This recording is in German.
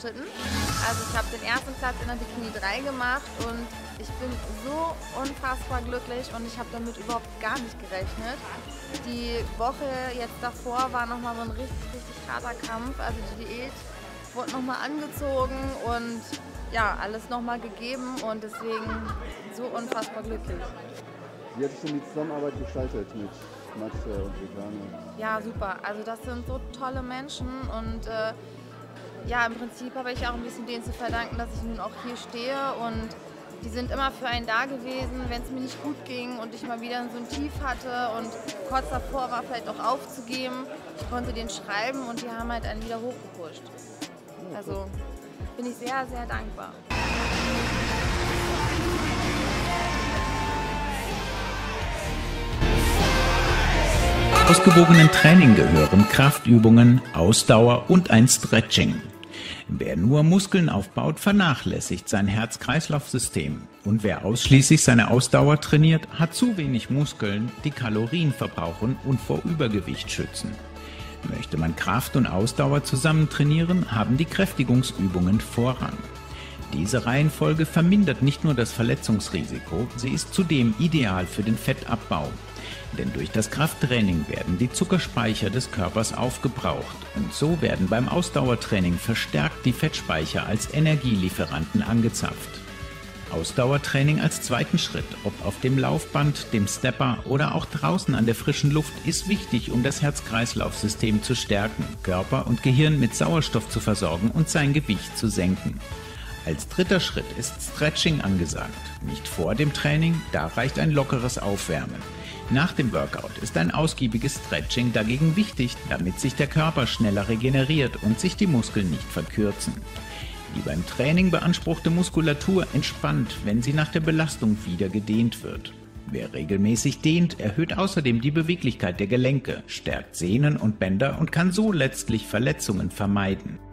Schritten. Also ich habe den ersten Platz in der Bikini 3 gemacht und ich bin so unfassbar glücklich und ich habe damit überhaupt gar nicht gerechnet. Die Woche jetzt davor war nochmal so ein richtig, richtig harter Kampf. Also die Diät wurde nochmal angezogen und ja, alles nochmal gegeben und deswegen so unfassbar glücklich. Wie hat sich denn die Zusammenarbeit gestaltet mit Matze und Silvana? Ja, super. Also das sind so tolle Menschen und ja, im Prinzip habe ich auch ein bisschen denen zu verdanken, dass ich nun auch hier stehe und die sind immer für einen da gewesen, wenn es mir nicht gut ging und ich mal wieder so ein Tief hatte und kurz davor war vielleicht auch aufzugeben. Ich konnte denen schreiben und die haben halt einen wieder hochgepusht. Also bin ich sehr, sehr dankbar. Ausgewogenen Training gehören Kraftübungen, Ausdauer und ein Stretching. Wer nur Muskeln aufbaut, vernachlässigt sein Herz-Kreislauf-System. Und wer ausschließlich seine Ausdauer trainiert, hat zu wenig Muskeln, die Kalorien verbrauchen und vor Übergewicht schützen. Möchte man Kraft und Ausdauer zusammen trainieren, haben die Kräftigungsübungen Vorrang. Diese Reihenfolge vermindert nicht nur das Verletzungsrisiko, sie ist zudem ideal für den Fettabbau. Denn durch das Krafttraining werden die Zuckerspeicher des Körpers aufgebraucht und so werden beim Ausdauertraining verstärkt die Fettspeicher als Energielieferanten angezapft. Ausdauertraining als zweiten Schritt, ob auf dem Laufband, dem Stepper oder auch draußen an der frischen Luft, ist wichtig, um das Herz-Kreislauf-System zu stärken, Körper und Gehirn mit Sauerstoff zu versorgen und sein Gewicht zu senken. Als dritter Schritt ist Stretching angesagt. Nicht vor dem Training, da reicht ein lockeres Aufwärmen. Nach dem Workout ist ein ausgiebiges Stretching dagegen wichtig, damit sich der Körper schneller regeneriert und sich die Muskeln nicht verkürzen. Die beim Training beanspruchte Muskulatur entspannt, wenn sie nach der Belastung wieder gedehnt wird. Wer regelmäßig dehnt, erhöht außerdem die Beweglichkeit der Gelenke, stärkt Sehnen und Bänder und kann so letztlich Verletzungen vermeiden.